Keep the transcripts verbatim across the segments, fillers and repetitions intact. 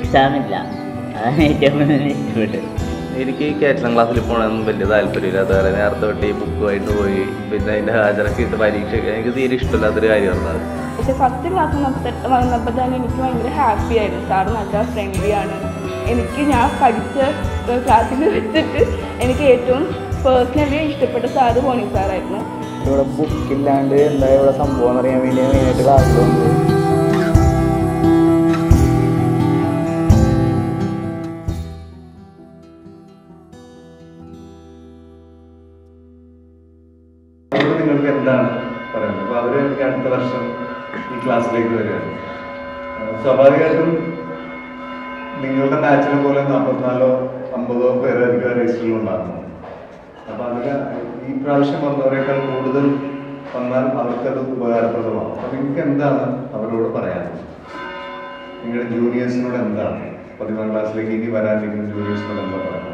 Exam ഇല്ല, അതാണ് ഏറ്റവും കൂടുതൽ ഇഷ്ടപ്പെട്ടത്. എനിക്ക് ഈ കാറ്ററിംഗ് ക്ലാസ്സിൽ പോകണമെന്നും വലിയ താല്പര്യമില്ല. അതുപോലെ നേരത്തെ തൊട്ട് ഈ ബുക്കുമായിട്ട് പോയി പിന്നെ അതിൻ്റെ ഹാജരൊക്കെ ഇട്ട് പരീക്ഷ എനിക്ക് തീരെ ഇഷ്ടമില്ലാത്തൊരു കാര്യമാണ്. പക്ഷെ ഫസ്റ്റ് ക്ലാസ് വന്നപ്പോൾ തന്നെ എനിക്ക് ഭയങ്കര ഹാപ്പി ആയിരുന്നു. സാറ് നല്ല ഫ്രണ്ട്ലി ആണ്. എനിക്ക് ഞാൻ പഠിച്ച ക്ലാസ്സിൽ വെച്ചിട്ട് എനിക്ക് ഏറ്റവും പേഴ്സണലി ഇഷ്ടപ്പെട്ട സാറ് പോണി സാറായിരുന്നു. ഇവിടെ ബുക്കില്ലാണ്ട് എന്താ ഇവിടെ സംഭവം എന്ന് അറിയാൻ വേണ്ടി മെയിനായിട്ട് ക്ലാസ് വന്നത്. നിങ്ങൾക്ക് എന്താണ് പറയുന്നത്? അപ്പോൾ അവർ എനിക്ക് അടുത്ത വർഷം ഈ ക്ലാസ്സിലേക്ക് വരികയാണ്. സ്വാഭാവികമായിട്ടും നിങ്ങളുടെ ബാച്ചിനെ പോലെ നാൽപ്പത്തിനാലോ അമ്പതോ പേരധികം രജിസ്റ്ററിലുണ്ടാകുന്നു. അപ്പോൾ അതിൽ ഈ പ്രാവശ്യം വന്നവരെക്കാൾ കൂടുതൽ വന്നാൽ അവർക്കത് ഉപകാരപ്രദമാകും. അപ്പോൾ നിങ്ങൾക്ക് എന്താണ് അവരോട് പറയാനുള്ളത്? നിങ്ങളുടെ ജൂനിയേഴ്സിനോട് എന്താണ്, പതിമൂന്നാം ക്ലാസ്സിലേക്ക് ഇനി വരാനിരിക്കുന്ന ജൂനിയേഴ്സിനോട് എന്താ പറയുന്നത്?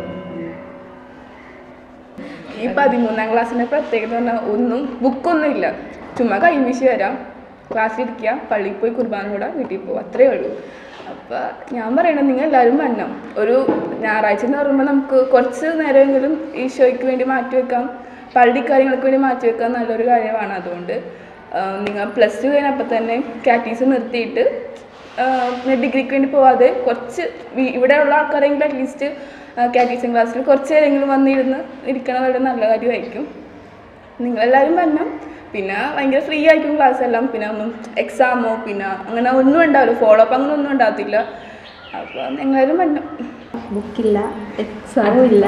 ഈ പതിമൂന്നാം ക്ലാസ്സിൻ്റെ പ്രത്യേകത പറഞ്ഞാൽ ഒന്നും ബുക്കൊന്നും ഇല്ല, ചുമ്മാ കൈവീശി വരാം, ക്ലാസ്സിലിരിക്കുക, പള്ളിയിൽ പോയി കുർബാന കൂടെ വീട്ടിൽ പോകും, അത്രയേ ഉള്ളൂ. അപ്പോൾ ഞാൻ പറയണത് നിങ്ങൾ എല്ലാവരും വരണം. ഒരു ഞായറാഴ്ച എന്ന് പറയുമ്പോൾ നമുക്ക് കുറച്ച് നേരമെങ്കിലും ഈശോയ്ക്ക് വേണ്ടി മാറ്റിവെക്കാം, പള്ളി കാര്യങ്ങൾക്ക് വേണ്ടി മാറ്റിവെക്കാൻ നല്ലൊരു കാര്യമാണ്. അതുകൊണ്ട് നിങ്ങൾ പ്ലസ് ടു കഴിഞ്ഞപ്പോൾ തന്നെ കാറ്റീസ് നിർത്തിയിട്ട് ഡിഗ്രിക്ക് വേണ്ടി പോവാതെ കുറച്ച് ഇവിടെയുള്ള ആൾക്കാരെങ്കിലും അറ്റ്ലീസ്റ്റ് കാറ്റീസിങ് ക്ലാസ്സിൽ കുറച്ച് നേരമെങ്കിലും വന്നിരുന്ന് ഇരിക്കണം, വളരെ നല്ല കാര്യമായിരിക്കും. നിങ്ങളെല്ലാവരും വരണം. പിന്നെ ഭയങ്കര ഫ്രീ ആയിരിക്കും ക്ലാസ് എല്ലാം. പിന്നെ ഒന്നും എക്സാമോ പിന്നെ അങ്ങനെ ഒന്നും ഉണ്ടാവില്ല, ഫോളോ അപ്പ് അങ്ങനെ ഒന്നും ഉണ്ടാകത്തില്ല. അപ്പോൾ നിങ്ങളെല്ലാവരും വരണം. ബുക്കില്ല, എക്സാമും ഇല്ല,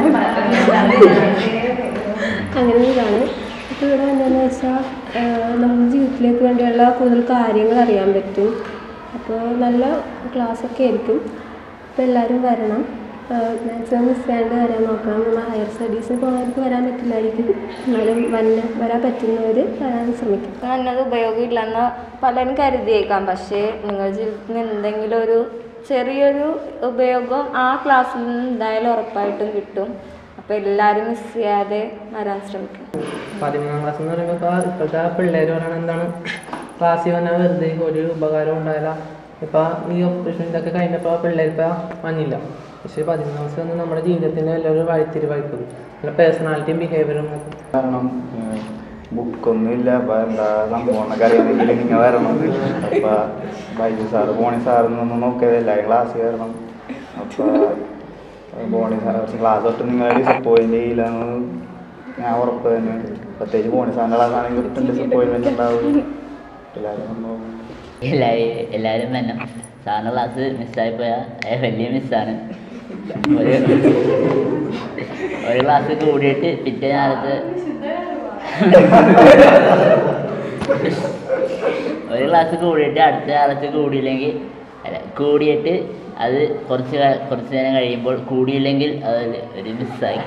അങ്ങനെ ഇതാണ്. അപ്പോൾ ഇവിടെ എന്താണെന്ന് വെച്ചാൽ നമ്മുടെ ജീവിതത്തിലേക്ക് വേണ്ടിയുള്ള കൂടുതൽ കാര്യങ്ങൾ അറിയാൻ പറ്റും. അപ്പോൾ നല്ല ക്ലാസ്സൊക്കെ ആയിരിക്കും. അപ്പോൾ എല്ലാവരും വരണം. മാക്സിമം മിസ് ചെയ്യാണ്ട് വരാൻ നോക്കണം. നമ്മൾ ഹയർ സ്റ്റഡീസിന് പോകുന്നവർക്ക് വരാൻ പറ്റില്ലായിരിക്കും, എന്നാലും വന്ന വരാൻ പറ്റുന്നവർ വരാൻ ശ്രമിക്കും. നല്ലത് ഉപയോഗമില്ലെന്ന് പലരും കരുതിയേക്കാം. പക്ഷേ നിങ്ങളുടെ ജീവിതത്തിന് എന്തെങ്കിലും ഒരു ചെറിയൊരു ഉപയോഗം ആ ക്ലാസ്സിൽ നിന്ന് എന്തായാലും ഉറപ്പായിട്ടും കിട്ടും. അപ്പോൾ എല്ലാവരും മിസ് ചെയ്യാതെ വരാൻ ശ്രമിക്കും. പതിമൂന്നാം ക്ലാസ് എന്ന് പറയുമ്പോൾ ഇപ്പോൾ ഇപ്പോഴത്തെ പിള്ളേർ പറയണത് എന്താണ്, ക്ലാസ്സിൽ വന്നാൽ വെറുതെ ഒരു ഉപകാരം ഉണ്ടായില്ല. ഇപ്പോൾ ഈ ഓപ്പറേഷൻ ഇതൊക്കെ കഴിഞ്ഞപ്പോൾ പിള്ളേരിപ്പോൾ വന്നില്ല. പക്ഷേ പതിമൂന്നാം ക്ലാസ് വന്ന് നമ്മുടെ ജീവിതത്തിൻ്റെ എല്ലാവരും വഴിത്തിരിവായിപ്പോയി, നല്ല പേഴ്സണാലിറ്റിയും ബിഹേവിയറും. കാരണം ബുക്കൊന്നും ഇല്ല, അപ്പോൾ എന്താ സംഭവം എന്നൊക്കെ അറിയാമെങ്കിൽ നിങ്ങൾ വരണം. അപ്പോൾ ബൈജു സാറ് ബോണി സാറിനൊന്നും നോക്കിയത് എല്ലാവരും ക്ലാസ്സിൽ വരണം. അപ്പോൾ ബോണി സാർ ക്ലാസ് തൊട്ട് നിങ്ങൾ ഡിസപ്പോയിൻ്റ് ചെയ്യില്ലെന്ന് ഞാൻ ഉറപ്പ് തന്നെ. പ്രത്യേകിച്ച് ബോണി സാറിൻ്റെ ക്ലാസ്സാണെങ്കിൽ ഒട്ടും ഡിസപ്പോയിൻമെൻറ്റ് ഉണ്ടാവും. എല്ലാവരും സംഭവം എല്ലാവരും എല്ലാവരും തന്നെ. സാറിൻ്റെ ക്ലാസ് മിസ്സായി പോയാൽ വലിയ മിസ്സാണ്. ഒരു ഒരു ക്ലാസ് കൂടിയിട്ട് പിറ്റേ കാലത്ത് ഒരു ക്ലാസ് കൂടിയിട്ട് അടുത്ത കാലത്ത് കൂടിയില്ലെങ്കിൽ അല്ല കൂടിയിട്ട് അത് കുറച്ച് കുറച്ച് നേരം കഴിയുമ്പോൾ കൂടിയില്ലെങ്കിൽ അത് ഒരു മിസ്സായി.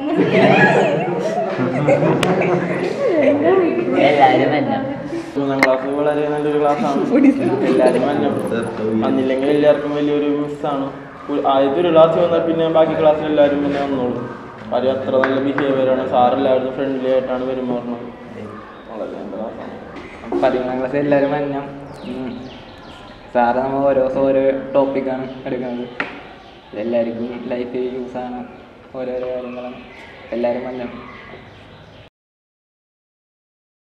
എല്ലാവരും തന്നെ. മൂന്നാം ക്ലാസ് വളരെ നല്ലൊരു ക്ലാസ്സാണ്. എല്ലാവരും വന്നം വന്നില്ലെങ്കിൽ എല്ലാവർക്കും വലിയൊരു മിസ്സാണ്. ആദ്യത്തെ ഒരു ക്ലാസ് വന്നാൽ പിന്നെ ബാക്കി ക്ലാസ്സിൽ എല്ലാവരും പിന്നെ വന്നോളൂ. അവർ അത്ര നല്ല ബിഹേവിയറാണ്. സാറെല്ലാവരും ഫ്രണ്ട്ലി ആയിട്ടാണ് പെരുമാറുന്നത്. വളരെ നല്ല ക്ലാസ്സാണ്. പതിമൂന്നാം ക്ലാസ് എല്ലാവരും വന്നം. സാറ് നമ്മൾ ഓരോ ദിവസം ഓരോ ടോപ്പിക്കാണ് എടുക്കുന്നത്. എല്ലാവർക്കും ലൈഫ് യൂസാണ്, ഓരോരോ കാര്യങ്ങളാണ്. എല്ലാവരും വന്നം.